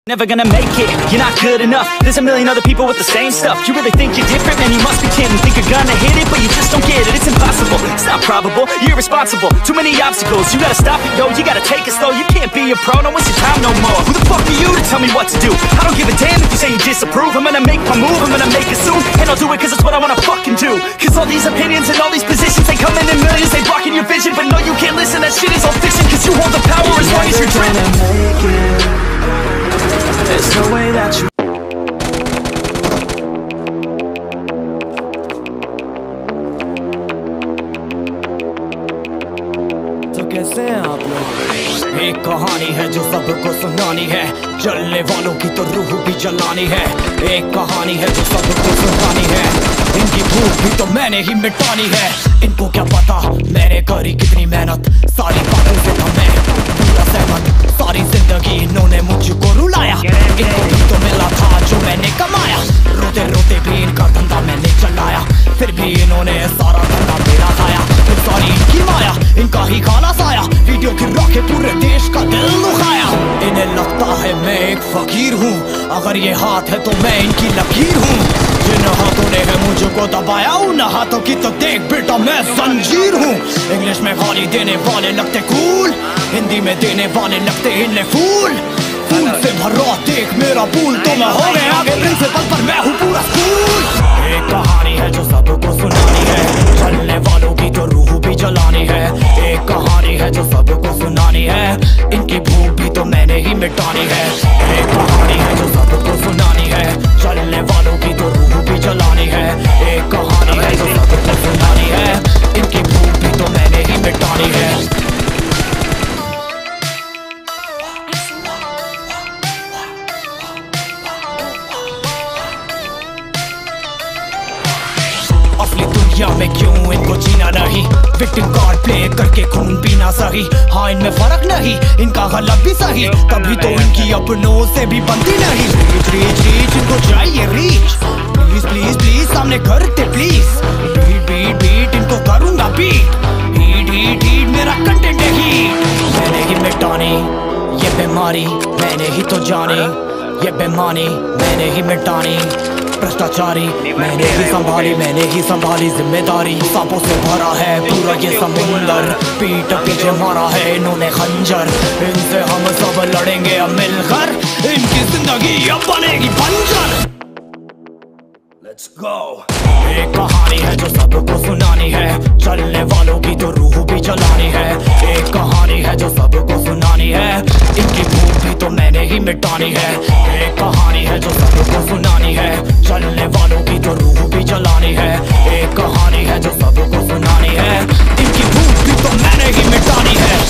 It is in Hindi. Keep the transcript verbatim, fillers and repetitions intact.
Never gonna make it, you're not good enough. There's a million other people with the same stuff. You really think you're different? Man, you must be kidding. Think you're gonna hit it, but you just don't get it. It's impossible, it's not probable, you're irresponsible. Too many obstacles, you gotta stop it, yo. You gotta take it slow, you can't be a pro. Don't waste your time no more. Who the fuck are you to tell me what to do? I don't give a damn if you say you disapprove. I'm gonna make my move, I'm gonna make it soon. And I'll do it cause it's what I wanna fucking do. Cause all these opinions and all these positions, they come in in millions. They blocking your vision, but no, you can't listen. That shit is all fiction. Cause you hold the power as long as you're driven. There's no way that you तो कैसे हैं आप लोग? एक कहानी है जो सबको सुनानी है, जलने वालों की तो रूह भी जलानी है। एक कहानी है जो सबको सुनानी है, इनकी भूख भी तो मैंने ही मिटानी है। इनको क्या पता मैंने करी कितनी मेहनत, सारी बातों से था मैं पूरा सहमत। सारी जिंदगी इन्होंने मुझको रुलाया, इनको भी तो मिला था जो मैंने कमाया। रोते रोते भी इनका धंधा मैंने चलाया, फिर भी इन्होंने सारा धंधा मेरा खाया। फिर सारी इनकी माया, इनका ही खाना साया, वीडियो गिरा के पूरे देश का दिल दुखाया। इन्हें लगता है मैं एक फकीर हूँ, अगर ये हाथ है तो मैं इनकी लकीर हूँ। जिन हाथों ने है मुझको दबाया, उन हाथों की तो देख बेटा मैं जंजीर हूँ। इंग्लिश में गाली देने वाले लगते कूल, हिंदी में देने वाले लगते इन्हें फूल। फूल से भरा देख मेरा पूल, तो मैं हो गया आगे प्रिंसिपल पर मैं हूँ पूरा स्कूल। एक कहानी है जो सबको सुनानी है, चलने वालों की तो रूह भी जलानी है। एक कहानी है जो सबको सुनानी है, इनकी भूख भी तो मैंने ही मिटानी है। एक कहानी है जो सबको सुनानी है, चलने वालों की तो रूह भी जलानी है। एक कहानी है जो सबको सुनानी है, इनकी भूख भी तो मैंने ही मिटानी है। असली दुनिया में क्यों इनको जीना नहीं, विक्टिम कार्ड प्ले करके खून पीना सही। हाँ इनमें फर्क नहीं, इनका गलत भी सही, तभी तो इनकी अपनों से भी बनती नहीं। रीच रीच रीच इनको चाहिए रीच, प्लीज प्लीज प्लीज सामने करते प्लीज। बीट बीट बीट इनको करूंगा बीट, हीट हीट हीट मेरा कंटेंट है हीट। मैंने ही मिटानी ये बीमारी, मैंने ही तो जानी ये बेमानी, मैंने ही मिटानी भ्रष्टाचारी। मैंने ही संभाली मैंने ही संभाली जिम्मेदारी, सांपों से भरा है पूरा ये समुंदर। पीठ पीछे मारा है इन्होंने खंजर, इनसे हम सब लड़ेंगे अब मिलकर, इनकी जिंदगी अब बनेगी बंजर। Let's go। एक कहानी है जो सबको सुनानी है, चलने वालों की तो रूह भी जलानी है। एक कहानी है जो सबको सुनानी है, इनकी भूख भी तो मैंने ही मिटानी है। एक कहानी है जो सबको सुनानी है, चलने वालों की तो रूह भी जलानी है। एक कहानी है जो सबको सुनानी है, इनकी भूख भी तो मैंने ही मिटानी है।